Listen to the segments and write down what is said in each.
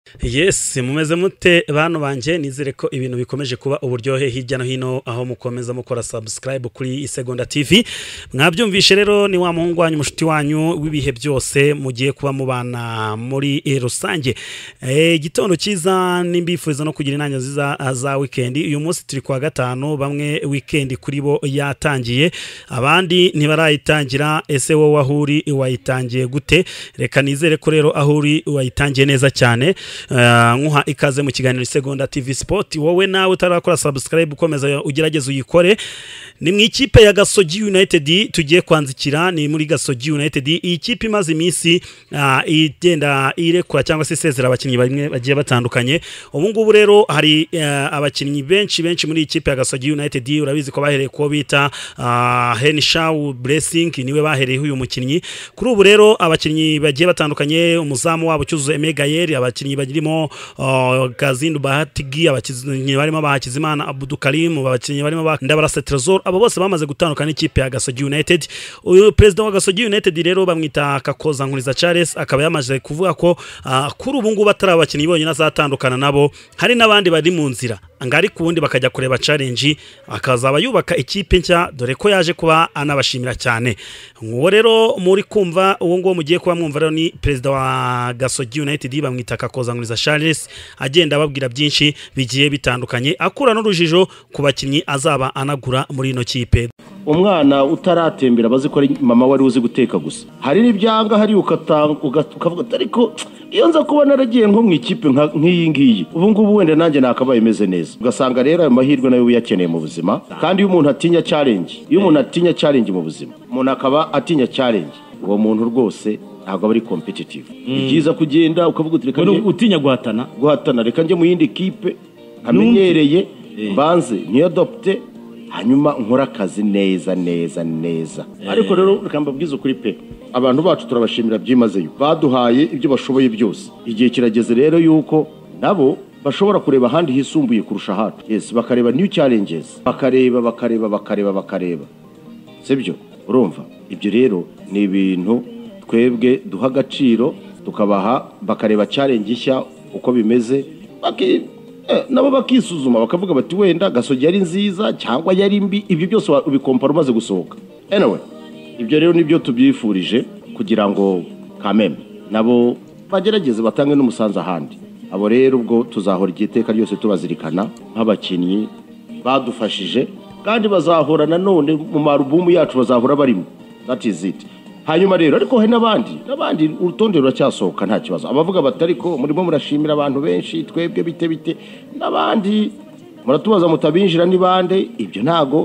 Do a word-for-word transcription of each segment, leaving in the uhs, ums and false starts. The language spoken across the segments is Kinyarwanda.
Yes, mumeze mute bano banje nizere ko ibintu bikomeje kuba uburyohe hirya no hino aho mukomeza mukora subscribe kuri ISEGONDA T V. Mwabyumvishe rero ni wa muhungu wanyu mushuti wanyu wibihe byose mugiye kuba mubana muri e, rusange. Eh gitondo kiza nimbifuriza no kugira inanya ziza za weekend. Uyu munsi turi kwa gatanu bamwe weekend kuri bo yatangiye abandi ntibarayitangira. Ese wowe ahuri wayitangiye gute? Reka nizere ko rero ahuri wayitangiye neza cyane. Uh, nkuha ikaze mu kiganiro ISEGONDA T V Sport. Wowe nawe utarakora subscribe ukomeza ugerageze uyikore. Ni mu ikipe ya Gasogi United tugiye kwanzikira, ni muri Gasogi United. Iyi kipe imaze iminsi uh, igenda irekura cyangwa se isezera abakinnyi bamwe bagiye batandukanye. Ubu ngubu rero hari uh, abakinnyi benshi benshi muri ikipe ya Gasogi United. Urabizi ko bahereye ko bita uh, Henshaw Blessing, niwe bahereye uyu mukinnyi. Kuri ubu rero abakinnyi bagiye batandukanye, umuzamu wabo Cyuzuzo Emegayeri, abakinnyi bagirimo uh, Gazindu Bahatigi, abakinnyi barimo Bahakizimana Abdul Karim, abakinnyi barimo ba Ndabarasa Trezor, abo bose bamaze gutandukana ikipe ya Gasogi United. Uyu president wa Gasogi United rero bamwita Kakoza Nkuriza Charles, akaba yamaze kuvuga ko uh, kuri ubu ngubu batari abakinnyi bonyine azatandukana nabo, hari nabandi bari mu nzira angari kubundi bakajya kureba challenge, akazaba yubaka ikipe nshya, dore ko yaje kuba anabashimira cyane. Ngo rero muri kumva uwo ngo mugiye kuba mwumva rero ni president wa Gasogi United bamwita Kakoza Nkuriza Charles, agenda ababwira byinshi bigiye bitandukanye, akura n'urujijo ku bakinnyi azaba anagura muri ino kipe. Umwana utaratembera bazi ko mama wari uzi guteka gusa, hari n'ibyanga hari ukatanga ukavuga ariko iyo nza kuba naragiye nko mu ikipe nk'iyi ngiyi ubu ngubu wenda nanjye nakabaye meze neza. Ugasanga rero ayo mahirwe nayo uyakeneye mu buzima, kandi iyo umuntu atinya challenge, iyo umuntu atinya challenge mu buzima, umuntu akaba atinya challenge, uwo muntu rwose ntabwo ari competitive. Ibyiza kugenda ukavuga uti reka utinya guhatana guhatana reka nje mu yindi kipe amenyereye mbanze ni adopte, hanyuma nkora akazi neza neza neza. Ariko rero rukambabwiza kuri pe abantu bacu turabashimira byimazeyo, baduhaye ibyo bashoboye byose. Igihe kirageze rero yuko nabo bashobora kureba handi hisumbuye kurusha hacu. Yes, bakareba new challenges, bakareba bakareba bakareba bakareba sibyo. Urumva ibyo rero ni ibintu twebwe duha agaciro, tukabaha bakareba challenge nshya uko bimeze, baki Eh, nabo bakisuzuma bakavuga bati wenda Gasogi yari nziza cyangwa yari mbi. Ibyo byose ubikompara umaze gusohoka. Anyway, ibyo rero nibyo tubyifurije kugira ngo kameme nabo bagerageze batange n'umusanzu ahandi. Abo rero ubwo tuzahora igiteka ryose tubazirikana nk'abakinnyi badufashije, kandi bazahora nanone mu marubumu yacu bazahora barimo. That is it. Hanyuma rero ariko he nabandi nabandi urutonde ruracyasohoka nta kibazo. Abavuga batari ko murimo murashimira abantu benshi, twebwe bite bite nabandi muratubaza mutabinjira ni bande. Ibyo ntago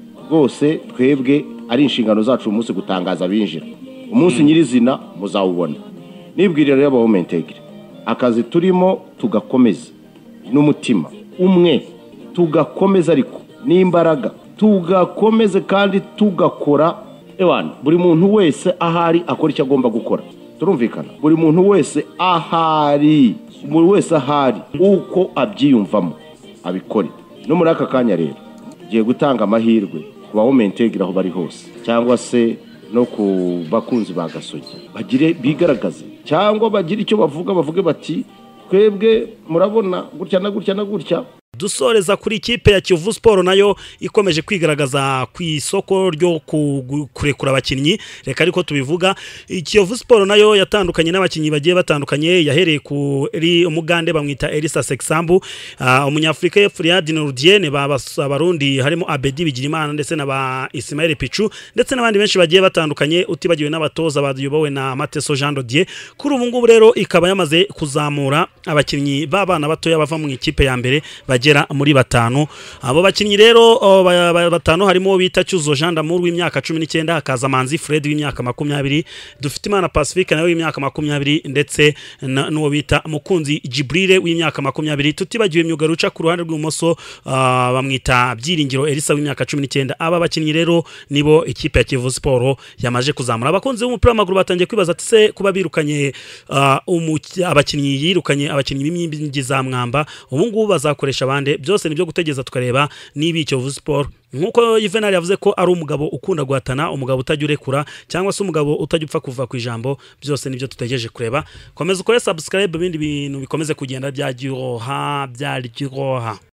rwose twebwe ari inshingano zacu umunsi gutangaza binjira. Umunsi nyirizina muzawubona. Nibwirira rero abo mentegire akazi turimo tugakomeza n'umutima umwe, tugakomeza ariko n'imbaraga, tugakomeze kandi tugakora. Ewana, buri muntu wese ahari akora icyo agomba gukora. Turumvikana, buri muntu wese ahari, buri wese ahari uko abyiyumvamo abikore. No muri aka kanya rero giye gutanga amahirwe ku bawo mentegera aho bari hose, cyangwa se no ku bakunzi ba Gasogi bagire bigaragaze, cyangwa bagire icyo bavuga bavuge bati twebwe murabona gutya na gutya na gutya. Dusoreza kuri ikipe ya Kiyovu Sport nayo ikomeje kwigaragaza ku isoko ryo kurekura abakinnyi. Reka ariko tubivuga, Kiyovu Sport nayo yatandukanye n'abakinnyi bagiye batandukanye. Yahereye kuri umugande bamwita Elisa Sexambu, uh, umunyafrika y'Epfo Nurdienne, abarundi harimo Abedi Bigirimana ndetse na ba Ismail Pichu, ndetse n'abandi benshi bagiye batandukanye, utibagiwe n'abatoza bayobowe na Mateso Jean Dodier. Kuri ubu ngubu rero ikaba yamaze kuzamura abakinnyi b'abana batoya bava mu ikipe ya mbere bagera muri batanu. Abo bakinnyi rero batanu harimo bita Cyuzo Jean d'Amour w'imyaka cumi n'icyenda, hakaza Manzi Fred w'imyaka makumyabiri, dufite Imana Pacifique nawe w'imyaka makumyabiri, ndetse n'uwo bita Mukunzi Jibril w'imyaka makumyabiri. Tutibagiwe Myugaruca ku ruhande rw'umoso uh, bamwita Byiringiro Elisa w'imyaka cumi n'icyenda. Aba bakinnyi rero nibo ikipe ya Kiyovu Sport yamaje kuzamura. Abakunzi b'umupira w'amaguru batangiye kwibaza ati se kuba birukanye uh, abakinnyi yirukanye abakinnyi b'imyingi za mwamba, ubu ngubu bazakoresha abandi byose nibyo gutegeza tukareba niba icyo Sport nkuko Juvenal yavuze ko ari umugabo ukunda guhatana umugabo utajyurekura cyangwa se umugabo utajyupfa kuva ku ijambo byose nibyo tutegereje kureba komeza ukore subscribe ibindi bintu bikomeze kugenda byagiroha byaryoha